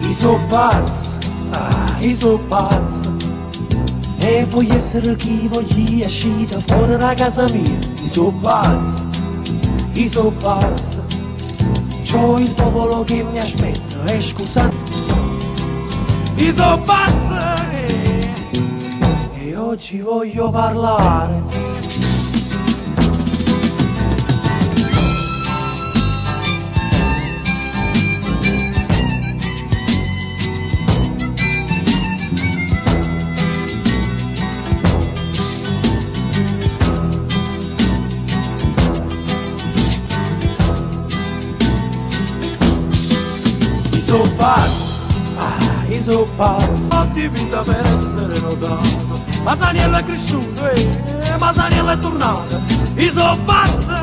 Io so pazzo, io so pazzo. E voglio essere chi voglio uscire fuori da casa mia. Io so pazzo, io so pazzo. C'ho il popolo che mi aspetta, e scusate. Io so pazzo e oggi voglio parlare. Io so pazzo, ho di vita per essere notato. Ma Daniele è cresciuto, ma Daniele è tornato. Io so pazzo,